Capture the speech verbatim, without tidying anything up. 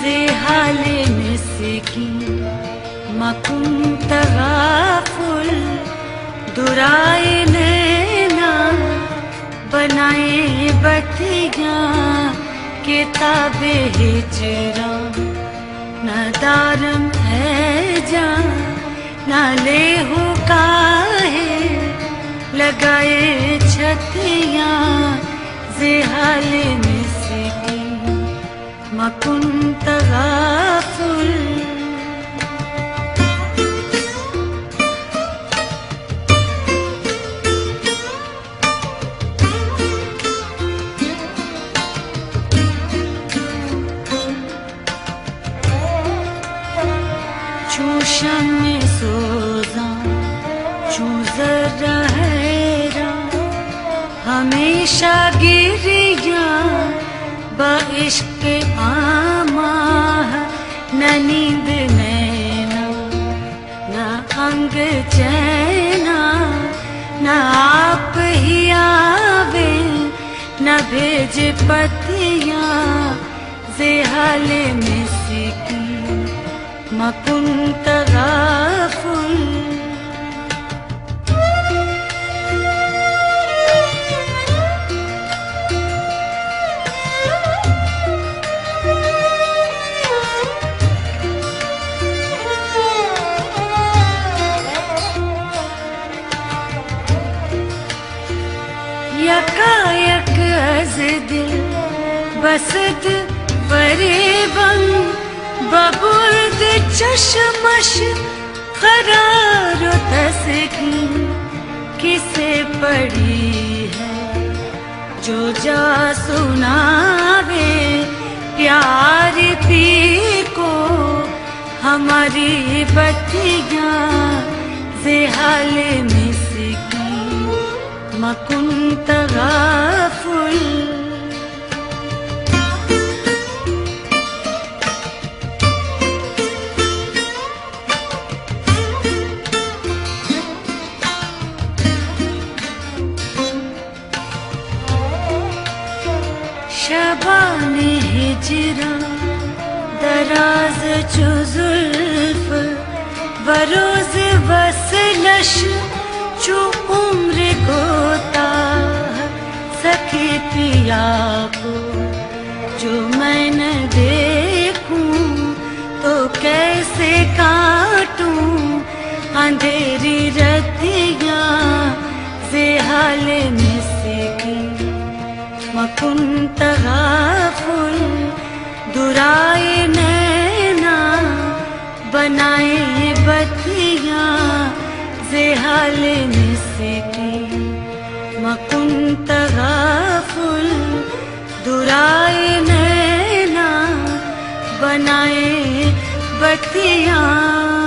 हाल मिसकी मकुंत गाफुल दुराए नैना बनाए बतियाँ किताबे हिजरा न दारम है जा न ले हो काहे लगाए छतियाँ जिहाल मिसकी मकुंत गाफुल चू शम्मे सोज़ा चू ज़र्रा हैरा हमेशा गिरियाँ बाइश्क आमाह न नींद नैना न अंग चैना न आप ही आवे न भेज पतियाँ ज़ेहाल मिसकी मकुंत गाफुल यकायक अज़ दिल बसत फरेबम बबुर्द चशमश क़रार व तस्कीन किसे पड़ी है जो जा सुनावे प्यार पी को हमारी बतियाँ ज़ेहाल मिसकी मकुंत गाफुल शबाने हिजरा दराज चो जुल्फ बरोज वसलश चो उम्र गोता सखी पिया को जो मैं न देखूं तो कैसे काटूं अंधेरी रतियाँ ज़ेहाल मिसकी मकुंत गाफुल दुराए नैना बनाए बतियाँ ज़ेहाल मिसकी मकुंत गाफुल दुराए नैना बनाए बतियाँ।